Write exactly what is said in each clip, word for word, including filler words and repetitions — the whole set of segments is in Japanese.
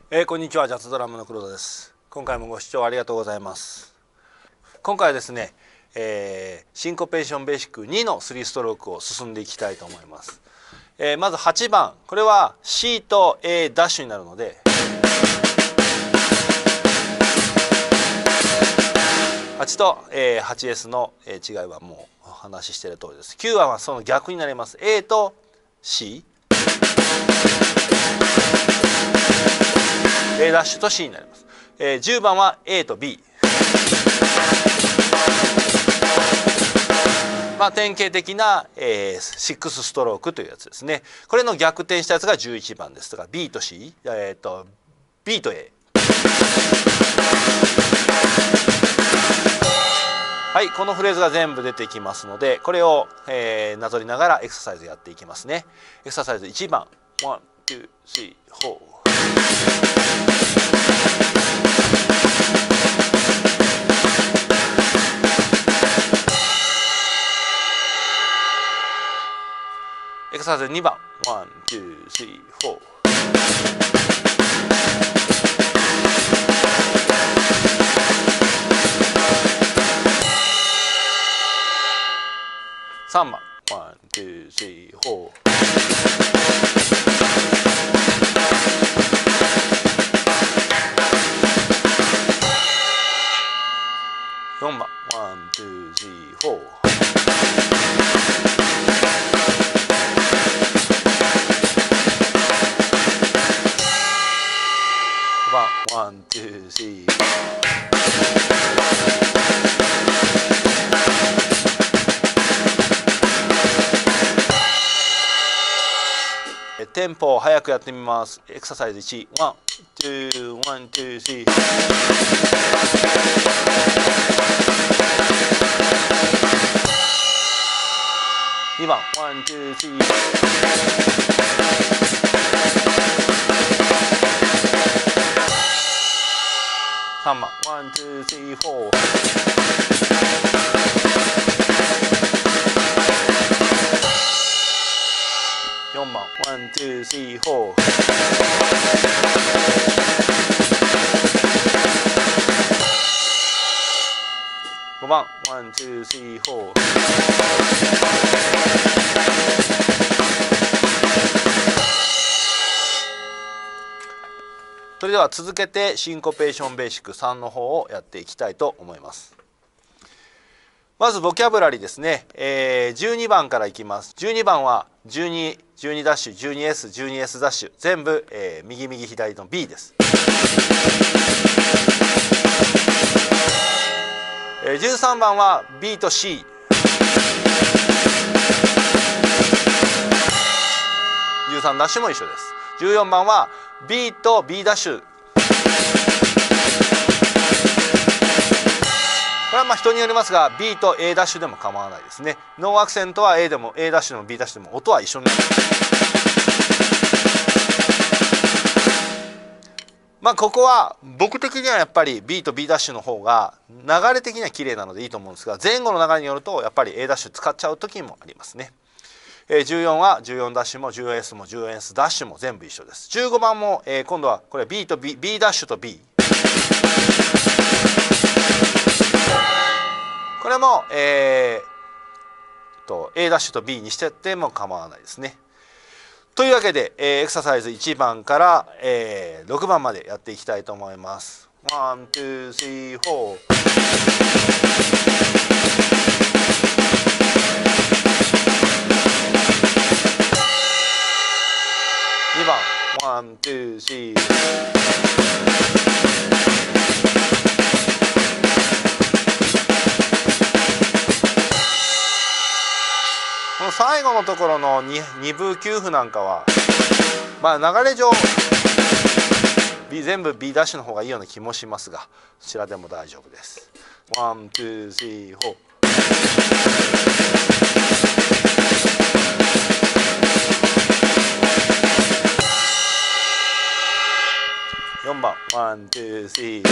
えー、こんにちは、ジャズドラムの黒田です。今回もご視聴ありがとうございます。今回はですね、えー、シンコペーションベーシックにのスリーストロークを進んでいきたいと思います。えー、まずはちばん、これは C と A ダッシュになるので、はちと、えー、はちエス の違いはもうお話ししている通りです。きゅうばんはその逆になります。 A と C、 A ダッシュと C になります。えー、じゅうばんは A と B、 まあ典型的な、えー、シックスストロークというやつですね。これの逆転したやつがじゅういちばんです。だから B と C、えー、と B と A。 はい、このフレーズが全部出てきますので、これを、えー、なぞりながらエクササイズやっていきますね。エクササイズいちばん、ワン、ツー、スリー、フォー。エクササイズにばん、ワン、ツー、スリー、フォー。さんばん、ワン、ツー、スリー、フォー。よんばん、ワン、ツー、スリー、フォー。ごばん、ワン、ツー、スリー。テンポを速くやってみます。エクササイズいち、ワン、ツー、ワン、ツー、スリー。にばん、ワン、ツー、スリー。さんばん、ワン、ツー、スリー、フォー。よんばん、ワン、ツー、スリー、フォー。ごばん、ワン、ツー、スリー、フォー。それでは続けてシンコペーションベーシックさんの方をやっていきたいと思います。まずボキャブラリーですね、えー、じゅうにばんからいきます。じゅうにばんはじゅうに、じゅうにダッシュ、じゅうにエス、じゅうにエス ダッシュ、全部、えー、右右左の B です。えー、じゅうさんばんは B と C、 じゅうさんダッシュも一緒です。じゅうよんばんは B と B ダッシュ、これはまあ人によりますが B と A ダッシュでも構わないですね。ノーアクセントは A でも A ダッシュでも B ダッシュでも音は一緒になる。まあここは僕的にはやっぱり B と B ダッシュの方が流れ的には綺麗なのでいいと思うんですが、前後の流れによるとやっぱり A ダッシュ使っちゃう時もありますね。じゅうよんはじゅうよんダッシュも じゅうよんエス も じゅうよんエス ダッシュも全部一緒です。じゅうごばんも、えー、今度はこれ B と B、B ダッシュと B、これも、えー、と A ダッシュと B にしてっても構わないですね。というわけで、えー、エクササイズいちばんから、えー、ろくばんまでやっていきたいと思います。ワン、ツー、スリー、フォー。にばん、ワン、ツー、スリー。この最後のところの 2, 2分きゅうふなんかはまあ流れ上 B 全部 B ダッシュの方がいいような気もしますが、そちらでも大丈夫です。ワン、ツー、スリー、フォー。よんばん、ワン、ツー、スリー。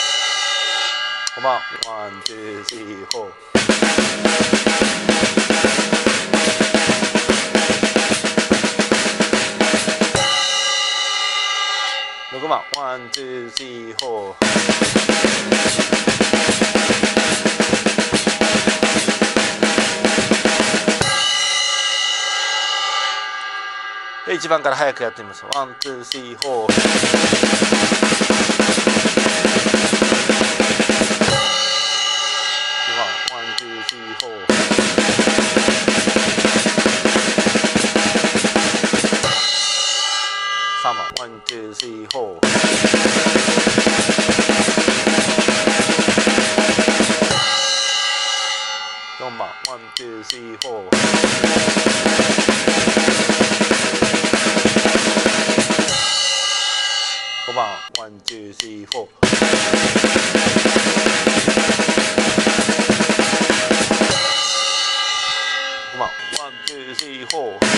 ごばん、ワン、ツー、スリー、フォー。 ワンツースリーフォー。でいちばんから早くやってみます。ワンツースリーフォー。ワンツースリーフォー。さんばんワンツースリーフォー。よんばんワンツースリーフォー。ごばんワンツースリーフォー。ごばんワンツースリーフォー。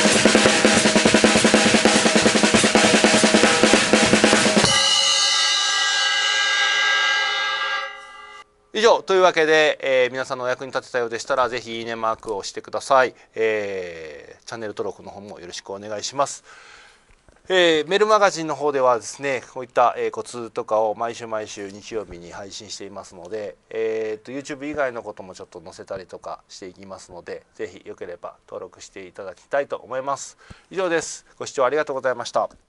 以上というわけで、えー、皆さんのお役に立てたようでしたらぜひいいねマークをしてください、えー、チャンネル登録の方もよろしくお願いします。えー、メールマガジンの方ではですねこういった、えー、コツとかを毎週毎週日曜日に配信していますので、えー、と YouTube 以外のこともちょっと載せたりとかしていきますのでぜひよければ登録していただきたいと思います。以上です。ご視聴ありがとうございました。